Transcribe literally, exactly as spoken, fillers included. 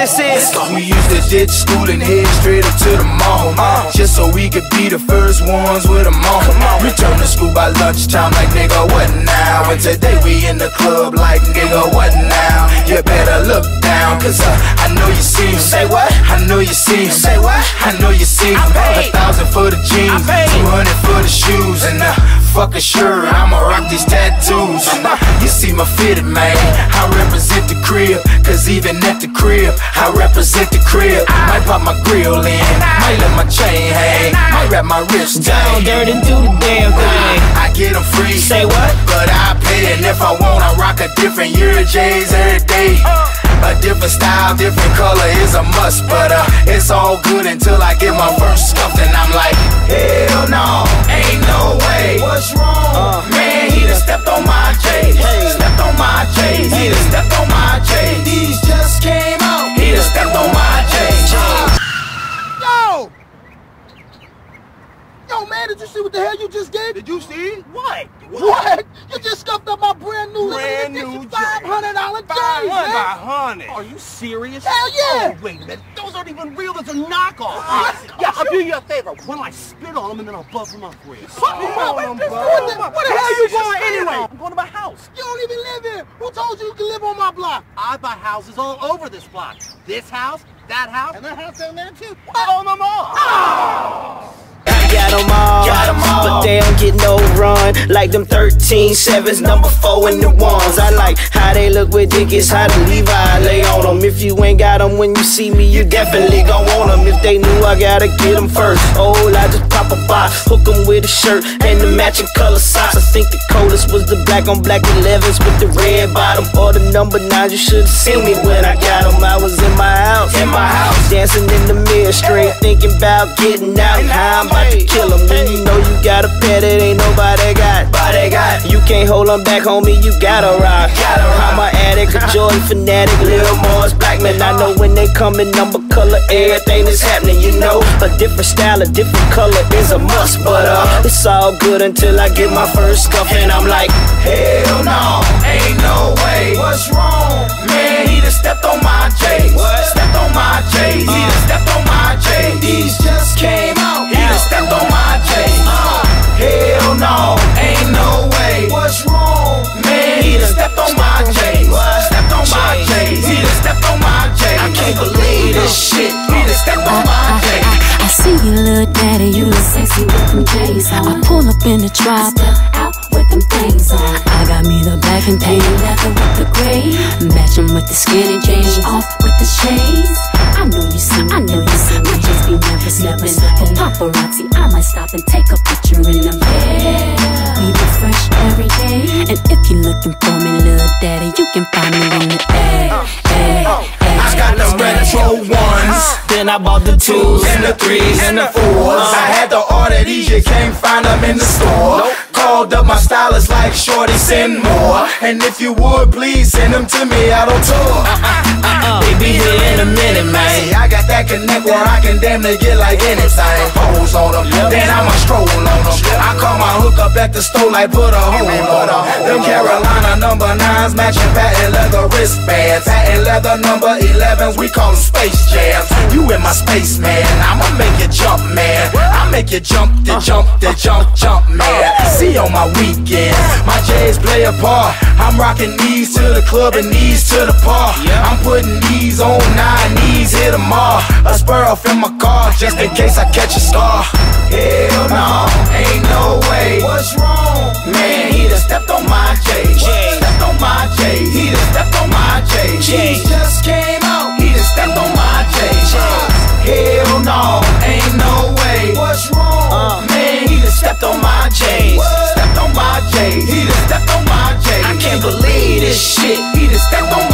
dances. We used to ditch school and head straight up to the mall, uh, just so we could be the first ones with them on. Return to school by lunchtime like nigga, what now? And today we in the club like nigga, what now? You better look down, cause uh, I know you see him. Say what? I know you see him. Say what? I know you see him. A thousand for the jeans, two hundred for the shoes, and uh, fuck a shirt, I'ma rock these tattoos. And, uh, you see my fitted, man, I represent the crib, cause even at the crib, I represent the crib. Might pop my grill in, might let my chain hang, might wrap my wrist down down. dirt and do the damn thing. I get them free. Say what? But I pay, and if I want, I rock a different Euro J's every day. A different style, different color is a must, but uh, it's all good until I get my first scuffed, and I'm like, hell no, ain't no way. What's wrong? Uh, Man, he done stepped on my J's, hey. stepped on my J's, hey. he done stepped on my J's. These just came out, he done stepped on my J's. Yo! Yo, man, did you see what the hell you just did? Did you see? What? What? You just scuffed up my brand new Brand new five hundred dollar jersey, five man. hundred. Are you serious? Hell yeah! Oh, wait a minute. Those aren't even real. Those are knockoffs. Yeah, I'll do you a favor. Why don't I spit on them and then I'll buff them up for you? What, Oh, what, bro. what, the, what the hell are you going Anyway, I'm going to my house. You don't even live here. Who told you you can live on my block? I buy houses all over this block. This house, that house, And that house down there too. I own them all. Oh. I got them all, Got 'em all. but they don't get no run like them thirteen sevens, number four and the ones. I like how they look with Dickies, how the Levi lay on them. If you ain't got them when you see me, you definitely gon' want them. If they knew, I gotta get them first. Oh, I just pop a box, hook them with a shirt and the matching color socks. I think the coldest was the black on black elevens with the red bottom, or the number nines. You should've seen me when I got them. I was in my house, In my house. dancing in the mirror, straight thinking about getting out. How I'm about to kill them. When you know you got a pet, it ain't nobody got. Body got. You can't hold them back, homie, you gotta rock. Gotta rock. I'm a addict, a Jordan fanatic, Lil Mars black man. I know when they come in number, color, everything that's happening, you know. A different style, a different color is a must, but uh, it's all good until I get my first scuff, and I'm like, Hell no, ain't no way. What's wrong? Man, he done stepped on my J's. Stepped on my J's. He done stepped on my J's. These just came out. He done stepped on my J's. Uh, hell no, ain't no way. What's wrong? Man, he done stepped on my J's. Stepped on my J's. He done stepped on my J's. I can't believe this shit. He done stepped on my J's. I see you, little daddy, you look sexy with them J's on. I pull up in the drop, out with them things on. I got me the black and tan leather with the gray, match 'em with the skinny jeans, off with the shades. I know you see me, I know you see me. My J's be never slipping. For paparazzi, I might stop and take a picture in them. Yeah, we be fresh every day. And if you looking for me, little daddy, you can find me in the A. I got the retro ones. then I bought the twos And the threes and the fours. I had to order these, you can't find them in the store. Called up my stylist like, shorty, send more. And if you would, please send them to me out on tour. They be here in a minute, man. See, I got that connect where I can damn near get like anything. Hoes on them, then I'ma stroll on them. I call my hook up at the store like put a hole on them. Them Carolina number nines matching patent leather wristbands. Patent leather number elevens, we call them space jams. You in my space, man, I'ma make you jump, man. I make you jump, the jump, the jump, jump, man. See on my weekends, my J's play a part. I'm rocking knees to the club and knees to the park. I'm putting knees on nine knees, hit them all. A spur off in my car, just in case I catch a scar. Hell no, ain't no way. What's wrong? Man, he done stepped on my J's. Stepped on my J's. He done stepped on my J's. He just came out. He done stepped on my J's. Hell no, ain't no way. What's wrong? Man, he done stepped on my J's. Stepped on my J's. He done stepped on my J's. I can't believe this shit. He done stepped on